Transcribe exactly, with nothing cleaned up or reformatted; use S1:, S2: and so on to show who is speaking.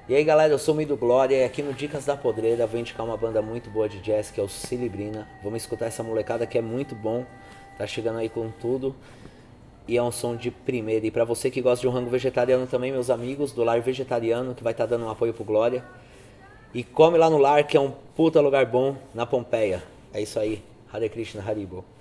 S1: E aí galera, eu sou o Mido Glória e aqui no Dicas da Podreira vou indicar uma banda muito boa de jazz que é o Cilibrina. Vamos escutar essa molecada que é muito bom, tá chegando aí com tudo e é um som de primeira. E pra você que gosta de um rango vegetariano também, meus amigos do Lar Vegetariano, que vai estar dando um apoio pro Glória. E come lá no Lar, que é um puta lugar bom na Pompeia. É isso aí, Hare Krishna Haribo.